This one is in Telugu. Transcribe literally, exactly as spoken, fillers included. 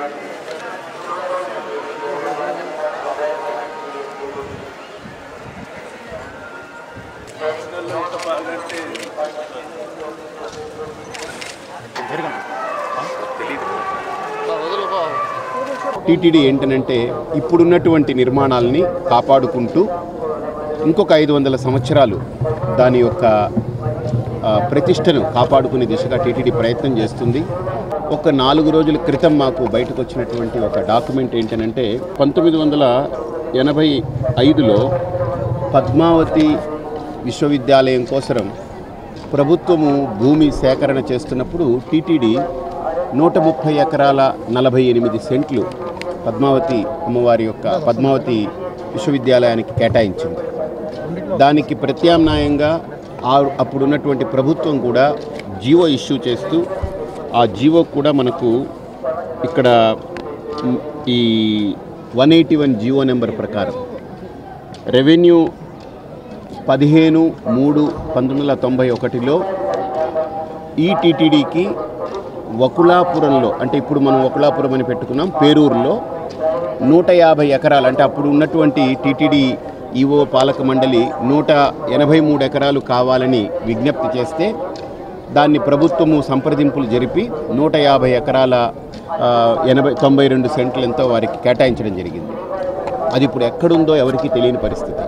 టీటీడీ ఏంటనంటే ఇప్పుడున్నటువంటి నిర్మాణాలని కాపాడుకుంటూ ఇంకొక ఐదు వందల సంవత్సరాలు దాని యొక్క ప్రతిష్టను కాపాడుకునే దిశగా టీటీడీ ప్రయత్నం చేస్తుంది. ఒక నాలుగు రోజుల క్రితం మాకు బయటకు వచ్చినటువంటి ఒక డాక్యుమెంట్ ఏంటనంటే పంతొమ్మిది వందల ఎనభై ఐదులో పద్మావతి విశ్వవిద్యాలయం కోసం ప్రభుత్వము భూమి సేకరణ చేస్తున్నప్పుడు టీటీడీ నూట ముప్పై ఎకరాల నలభై ఎనిమిది సెంట్లు పద్మావతి అమ్మవారి యొక్క పద్మావతి విశ్వవిద్యాలయానికి కేటాయించింది. దానికి ప్రత్యామ్నాయంగా అప్పుడున్నటువంటి ప్రభుత్వం కూడా జీవో ఇష్యూ చేస్తూ ఆ జీవో కూడా మనకు ఇక్కడ ఈ one eighty one GO number ప్రకారం రెవెన్యూ పదిహేను మూడు పంతొమ్మిది వందల తొంభై ఒకటిలో ఈ టీటీడీకి వకులాపురంలో, అంటే ఇప్పుడు మనం వకులాపురం అని పెట్టుకున్నాం, పేరూరులో నూట యాభై ఎకరాలు అంటే అప్పుడు ఉన్నటువంటి టీటీడీ ఈవో పాలక మండలి నూట ఎనభై మూడు ఎకరాలు కావాలని విజ్ఞప్తి చేస్తే దాన్ని ప్రభుత్వము సంప్రదింపులు జరిపి నూట యాభై ఎకరాల ఎనభై తొంభై రెండు సెంట్లు ఎంతో వారికి కేటాయించడం జరిగింది. అది ఇప్పుడు ఎక్కడుందో ఎవరికీ తెలియని పరిస్థితి.